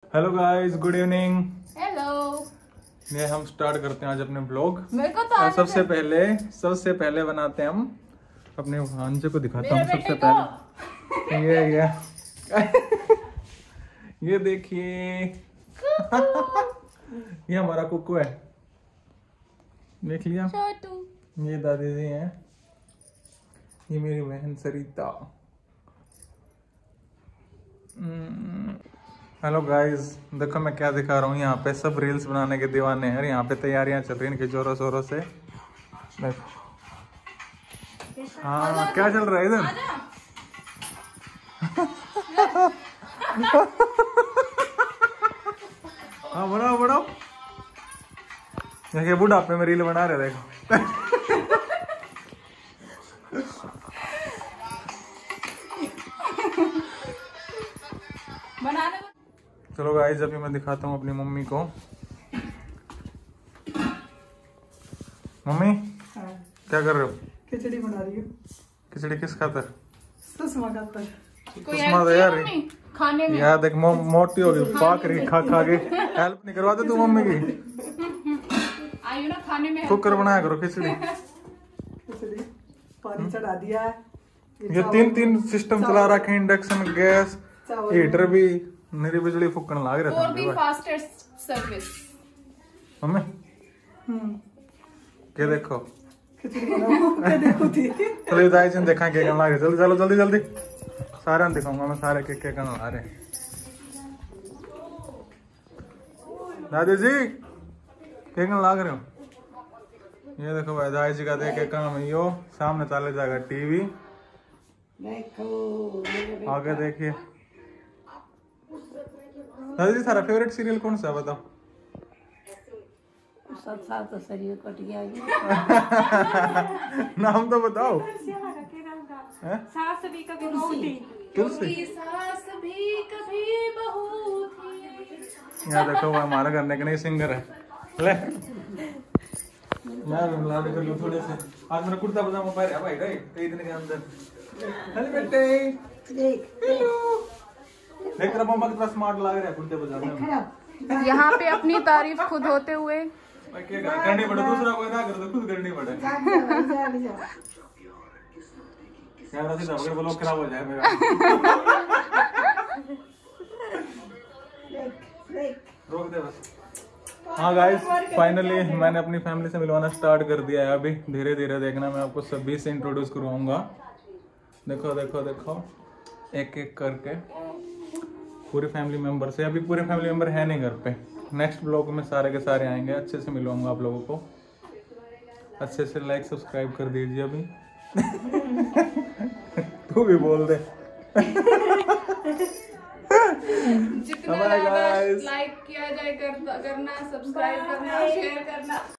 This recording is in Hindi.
Hello guys, good evening. Hello. ये हम स्टार्ट करते हैं आज अपने ब्लॉग। मेरे को तो सबसे पहले बनाते हैं हम अपने भांजे को दिखाता हूँ सबसे पहले। ये देखिए ये हमारा कुकू है, देख लिया। ये दादी जी हैं, ये मेरी बहन सरिता। हेलो गाइस, देखो मैं क्या दिखा रहा हूँ। यहाँ पे सब रील्स बनाने के दीवाने हैं। यहाँ पे तैयारियां चल रही हैं इनकी जोरों शोरों से। देखो हाँ, क्या चल रहा है इधर? हाँ बनाओ बनाओ। देखिए बुढ़ापे में रील बना रहे, देखो। चलो गाइस, अभी मैं दिखाता हूँ अपनी मम्मी को। मम्मी क्या कर रहे हो? खिचड़ी बना रही हूँ। खिचड़ी किस खातर? सुषमा खातर। सुषमा तो यार खाने में यार देख मोटी हो गई, पाक रही खा खा के। हेल्प नहीं करवाते तू मम्मी की? आयु ना खाने में कुकर बनाया करो खिचड़ी। खिचड़ी पानी चढ़ा दिया है। ये तीन सिस्टम चला रखे, इंडक्शन, गैस, हीटर भी। मेरी बिजली फूकने लाग रहा और भी फास्टेस्ट सर्विस। मम्मी क्या देखो? खिचड़ी बनाओ, क्या देखो थी। चलो दाई जी देखा क्या करने लाग रहे। चलो जल्दी जल्दी सारे दिखाऊंगा मैं, सारे क्या करने ला रहे। दादी जी क्या करने लाग रहे हो? ये देखो भाई, दाई जी का देखे काम है यो। सामने चले जाएगा टीवी, आगे देखिए। दादी जी सारा फेवरेट सीरियल कौन सा बताओ? सब साल तो शरीर कट गया। नाम तो बताओ। सास भी कभी बहू थी। सास भी कभी बहू थी। यहाँ देखो वो हमारा करने के नहीं सिंगर है। ले मैं लाड कर लूं थोड़े से। आज मेरा कुर्ता पजामा पहन है भाई, कई दिन के अंदर। हेलो बेटे, देख रहा मम्मा कितना स्मार्ट लग रहा है कुर्ते पजामे में। यहाँ पे अपनी तारीफ खुद होते हुए करनी पड़े, दूसरा कोई ना करे तो खुद करनी पड़े। कैमरा सीधा पकड़, ब्लॉग खराब हो जाए मेरा। रोक दे बस। हाँ गाइस, फाइनली मैंने अपनी फैमिली से मिलवाना स्टार्ट कर दिया है। अभी धीरे धीरे देखना, मैं आपको सभी से इंट्रोड्यूस करवाऊंगा। देखो देखो देखो, एक एक करके पूरी फैमिली मेंबर से। अभी पूरे फैमिली मेंबर है नहीं घर पे। नेक्स्ट ब्लॉग में सारे के सारे आएंगे, अच्छे से मिलवाऊंगा आप लोगों को। अच्छे से लाइक सब्सक्राइब कर दीजिए अभी। तू भी बोल दे। जितना लाइक किया जाए करना, सब्सक्राइब करना, शेयर करना।